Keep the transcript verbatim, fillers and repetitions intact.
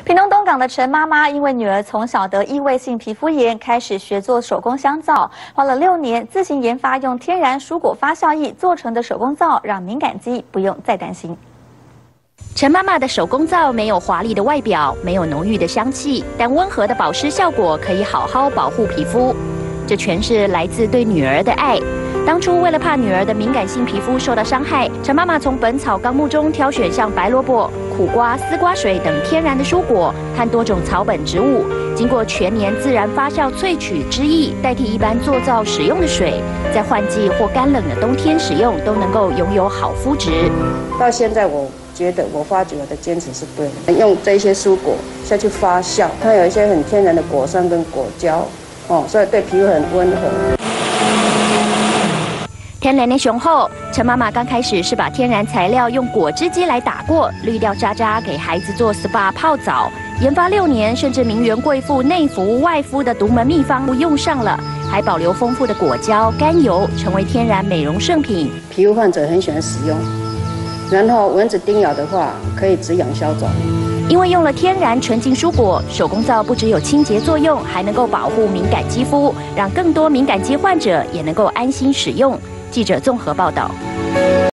屏东东港的陈妈妈因为女儿从小得异位性皮肤炎，开始学做手工香皂，花了六年自行研发用天然蔬果发酵液做成的手工皂，让敏感肌不用再担心。 陈妈妈的手工皂没有华丽的外表，没有浓郁的香气，但温和的保湿效果可以好好保护皮肤。这全是来自对女儿的爱。当初为了怕女儿的敏感性皮肤受到伤害，陈妈妈从《本草纲目》中挑选像白萝卜、苦瓜、丝瓜水等天然的蔬果和多种草本植物，经过全年自然发酵萃取汁液，代替一般做皂使用的水，在换季或干冷的冬天使用都能够拥有好肤质。 到现在我觉得我发觉我的坚持是对的，用这些蔬果下去发酵，它有一些很天然的果酸跟果胶，哦，所以对皮肤很温和。 天然的雄厚，陈妈妈刚开始是把天然材料用果汁机来打过，滤掉渣渣，给孩子做 S P A 泡澡。研发六年，甚至名媛贵妇内服外敷的独门秘方都用上了，还保留丰富的果胶、甘油，成为天然美容圣品。 皮肤患者很喜欢使用，然后蚊子叮咬的话，可以止痒消肿。 因为用了天然纯净蔬果，手工皂不只有清洁作用，还能够保护敏感肌肤，让更多敏感肌患者也能够安心使用。记者综合报道。